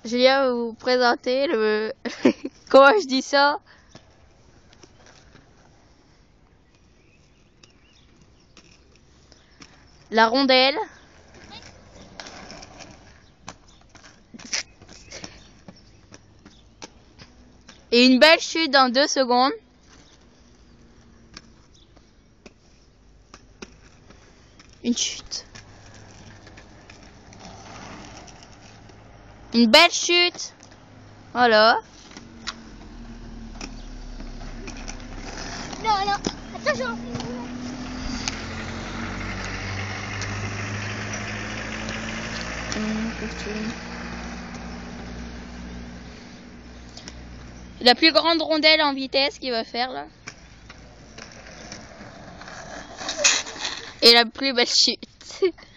Julien va vous présenter le... Comment je dis ça? La rondelle. Et une belle chute dans 2 secondes. Une chute. Une belle chute. Voilà. Non, non, attention. La plus grande rondelle en vitesse qu'il va faire là. Et la plus belle chute.